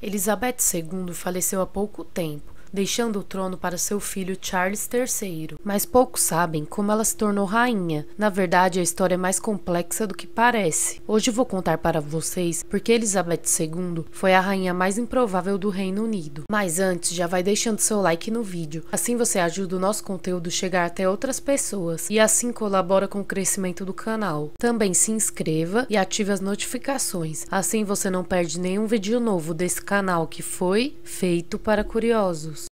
Elizabeth II faleceu há pouco tempo, deixando o trono para seu filho Charles III. Mas poucos sabem como ela se tornou rainha. Na verdade, a história é mais complexa do que parece. Hoje vou contar para vocês porque Elizabeth II foi a rainha mais improvável do Reino Unido. Mas antes, já vai deixando seu like no vídeo. Assim você ajuda o nosso conteúdo a chegar até outras pessoas e assim colabora com o crescimento do canal. Também se inscreva e ative as notificações. Assim você não perde nenhum vídeo novo desse canal que foi feito para curiosos.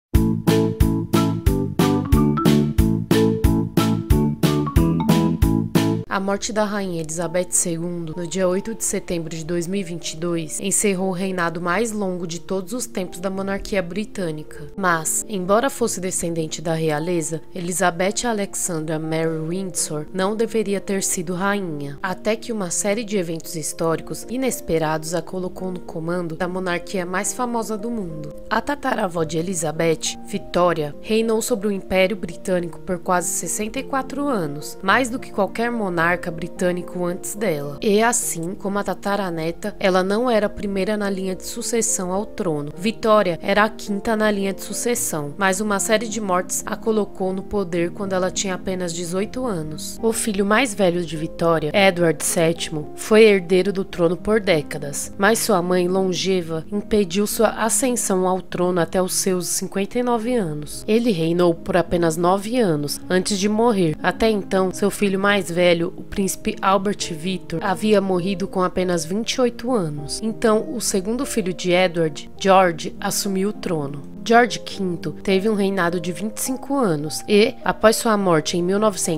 A morte da rainha Elizabeth II, no dia 8 de setembro de 2022, encerrou o reinado mais longo de todos os tempos da monarquia britânica. Mas, embora fosse descendente da realeza, Elizabeth Alexandra Mary Windsor não deveria ter sido rainha, até que uma série de eventos históricos inesperados a colocou no comando da monarquia mais famosa do mundo. A tataravó de Elizabeth, Vitória, reinou sobre o Império Britânico por quase 64 anos, mais do que qualquer monarca britânico antes dela. E assim como a tataraneta, ela não era a primeira na linha de sucessão ao trono. Vitória era a quinta na linha de sucessão, mas uma série de mortes a colocou no poder quando ela tinha apenas 18 anos. O filho mais velho de Vitória, Edward VII, foi herdeiro do trono por décadas, mas sua mãe longeva impediu sua ascensão ao trono até os seus 59 anos. Ele reinou por apenas 9 anos antes de morrer. Até então, seu filho mais velho, o príncipe Albert Victor, havia morrido com apenas 28 anos. Então, o segundo filho de Edward, George, assumiu o trono. George V teve um reinado de 25 anos e, após sua morte em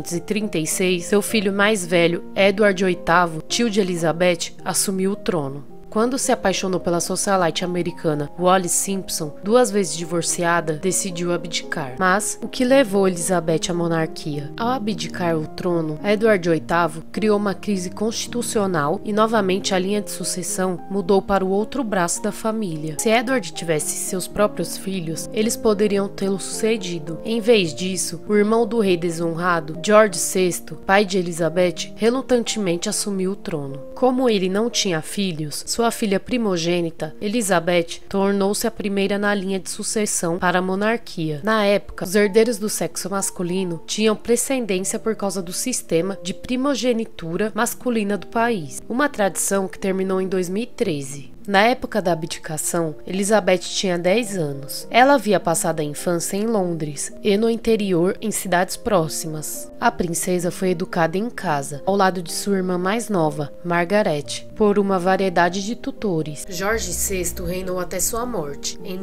1936, seu filho mais velho, Edward VIII, tio de Elizabeth, assumiu o trono. Quando se apaixonou pela socialite americana Wallis Simpson, 2 vezes divorciada, decidiu abdicar. Mas o que levou Elizabeth à monarquia? Ao abdicar o trono, Edward VIII criou uma crise constitucional e novamente a linha de sucessão mudou para o outro braço da família. Se Edward tivesse seus próprios filhos, eles poderiam tê-lo sucedido. Em vez disso, o irmão do rei desonrado, George VI, pai de Elizabeth, relutantemente assumiu o trono. Como ele não tinha filhos, sua filha primogênita, Elizabeth, tornou-se a primeira na linha de sucessão para a monarquia. Na época, os herdeiros do sexo masculino tinham precedência por causa do sistema de primogenitura masculina do país, uma tradição que terminou em 2013. Na época da abdicação, Elizabeth tinha 10 anos. Ela havia passado a infância em Londres e no interior em cidades próximas. A princesa foi educada em casa, ao lado de sua irmã mais nova, Margaret, por uma variedade de tutores. George VI reinou até sua morte, em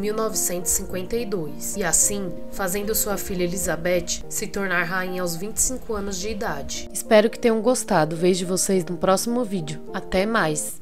1952, e assim, fazendo sua filha Elizabeth se tornar rainha aos 25 anos de idade. Espero que tenham gostado. Vejo vocês no próximo vídeo. Até mais!